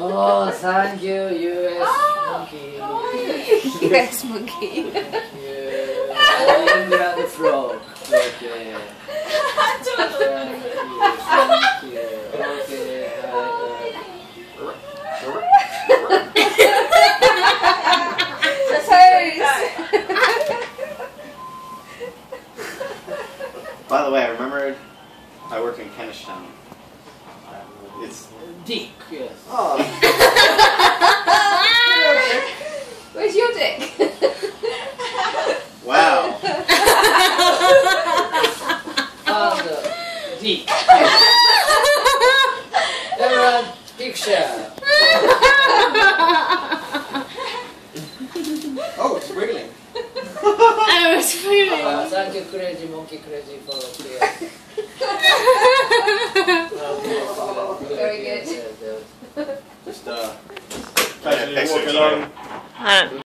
Oh, thank you, US monkey. US monkey. Thank you. England frog. Okay. Thank you. Okay. By the way, I remembered I worked in Kentish Town. It's Dick, yes. oh. Where's your dick? Wow. And Dick. Everyone, picture. Oh, it's wiggling. Oh, it's really. Thank you, crazy monkey, crazy for clear. Very good. Just kind of picture walk along.